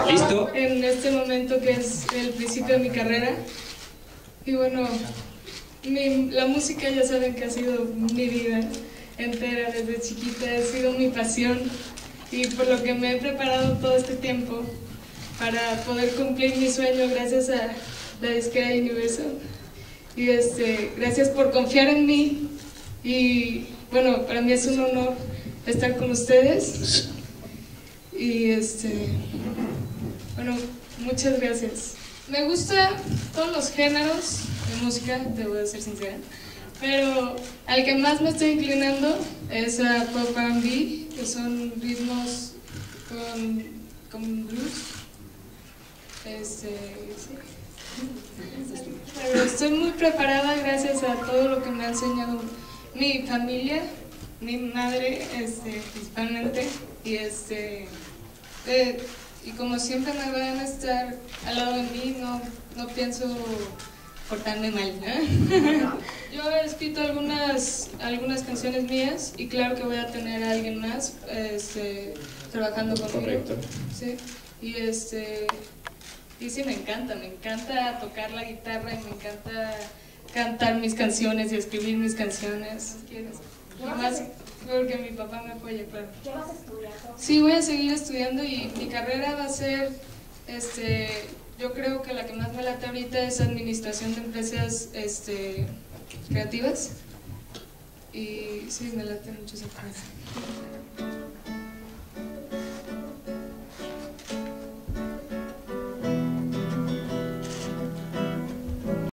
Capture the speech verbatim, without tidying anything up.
¿Listo? En este momento que es el principio de mi carrera. Y bueno, mi, la música ya saben que ha sido mi vida entera desde chiquita, ha sido mi pasión y por lo que me he preparado todo este tiempo para poder cumplir mi sueño gracias a la disquera Universal. Y este, gracias por confiar en mí y bueno, para mí es un honor estar con ustedes y este, bueno, muchas gracias. Me gustan todos los géneros de música, debo de ser sincera, pero al que más me estoy inclinando es a pop R and B, que son ritmos con, con blues. Este, sí. Pero estoy muy preparada gracias a todo lo que me ha enseñado mi familia, mi madre, este, principalmente, y este, eh, y como siempre me van a estar al lado de mí, no, no pienso portarme mal, ¿no? Yo he escrito algunas, algunas canciones mías y claro que voy a tener a alguien más este, trabajando conmigo. Correcto. Sí, y este... Y sí, me encanta, me encanta tocar la guitarra y me encanta cantar mis canciones y escribir mis canciones. Y más porque mi papá me apoya, claro. ¿Qué vas a estudiar? Sí, voy a seguir estudiando y mi carrera va a ser, este, yo creo que la que más me late ahorita es administración de empresas este, creativas. Y sí, me late mucho esa clase.